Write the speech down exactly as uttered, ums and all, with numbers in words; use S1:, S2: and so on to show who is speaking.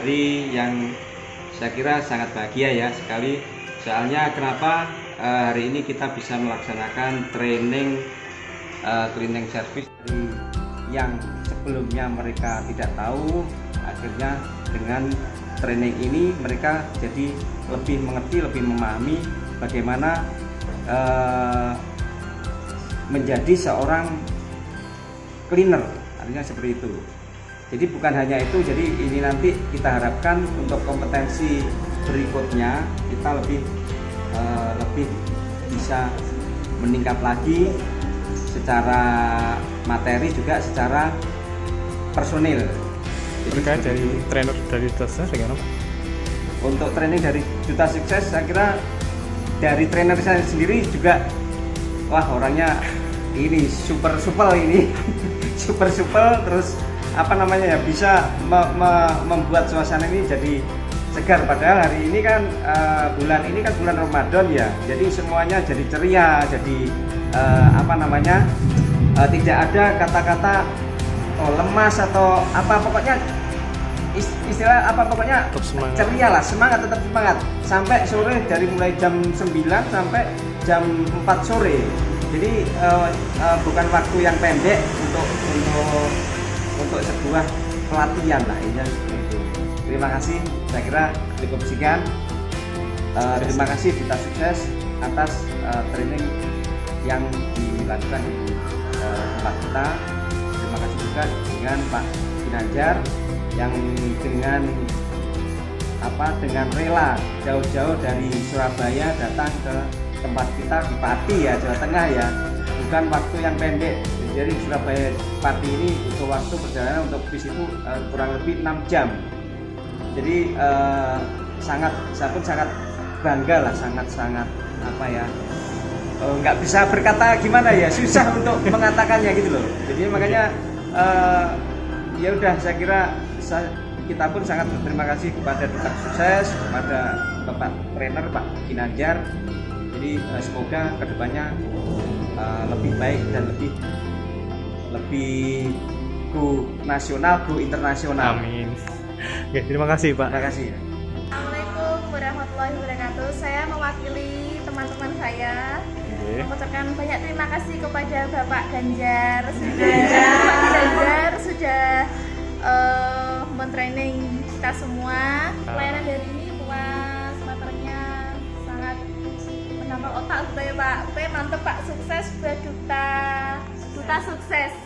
S1: hari yang saya kira sangat bahagia ya sekali. Soalnya kenapa uh, hari ini kita bisa melaksanakan training uh, cleaning service yang sebelumnya mereka tidak tahu. Akhirnya dengan training ini mereka jadi lebih mengerti, lebih memahami bagaimana uh, menjadi seorang cleaner, artinya seperti itu. Jadi bukan hanya itu, jadi ini nanti kita harapkan untuk kompetensi berikutnya kita lebih uh, lebih bisa meningkat lagi secara materi juga secara personil. Jadi
S2: terkait dari trainer dari Duta Sukses bagaimana Pak?
S1: Untuk training dari Duta Sukses saya kira dari trainer saya sendiri juga wah orangnya ini super supel ini super supel terus apa namanya ya bisa me me membuat suasana ini jadi segar. Padahal hari ini kan uh, bulan ini kan bulan Ramadan ya, jadi semuanya jadi ceria, jadi uh, apa namanya uh, tidak ada kata-kata oh, lemas atau apa, pokoknya istilah apa pokoknya ceria lah, semangat, tetap semangat sampai sore, dari mulai jam sembilan sampai jam empat sore. Jadi uh, uh, bukan waktu yang pendek untuk untuk untuk sebuah pelatihan lah ini. Terima kasih, saya kira cukup sekian. Uh, terima kasih Duta Sukses atas uh, training yang dilakukan di uh, tempat kita. Terima kasih juga dengan Pak Ginanjar yang dengan apa dengan rela jauh-jauh dari Surabaya datang ke tempat kita di Pati ya, Jawa Tengah ya, bukan waktu yang pendek. Jadi Surabaya Pati ini butuh waktu perjalanan untuk bis itu uh, kurang lebih enam jam. Jadi uh, sangat, saya pun sangat bangga lah, sangat-sangat apa ya, nggak uh, bisa berkata gimana ya, susah untuk mengatakannya gitu loh. Jadi makanya uh, ya udah, saya kira saya, kita pun sangat berterima kasih kepada Duta Sukses, kepada Bapak Trainer Pak Ginanjar. Jadi uh, semoga kedepannya uh, lebih baik dan lebih lebih go nasional, go internasional.
S2: Amin. Oke, terima kasih Pak.
S1: Terima kasih.
S3: Assalamualaikum warahmatullahi wabarakatuh. Saya mewakili teman-teman saya
S2: Oke.
S3: mengucapkan banyak terima kasih kepada Bapak Ganjar sudah Pak Ganjar sudah uh, mentraining kita semua. Pelayanan dari ini puas, materinya sangat menambah otak sudah ya Pak. Oke, mantep Pak, sukses buat Duta Duta Sukses.